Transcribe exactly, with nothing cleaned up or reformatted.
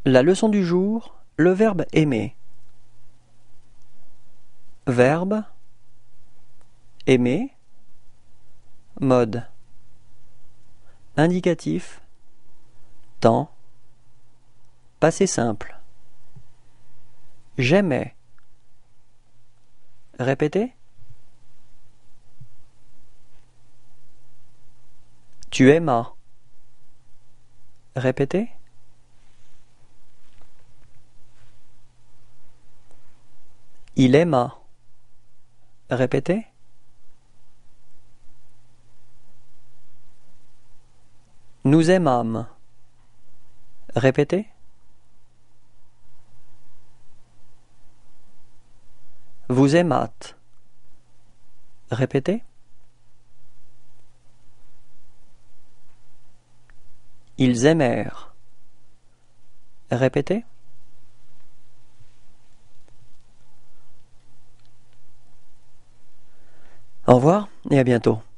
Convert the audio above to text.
La leçon du jour, le verbe aimer. Verbe, aimer, mode. Indicatif, temps, passé simple. J'aimais. Répétez. Tu aimas. Répétez. Il aima. Répétez. Nous aimâmes. Répétez. Vous aimâtes. Répétez. Ils aimèrent. Répétez. Au revoir et à bientôt.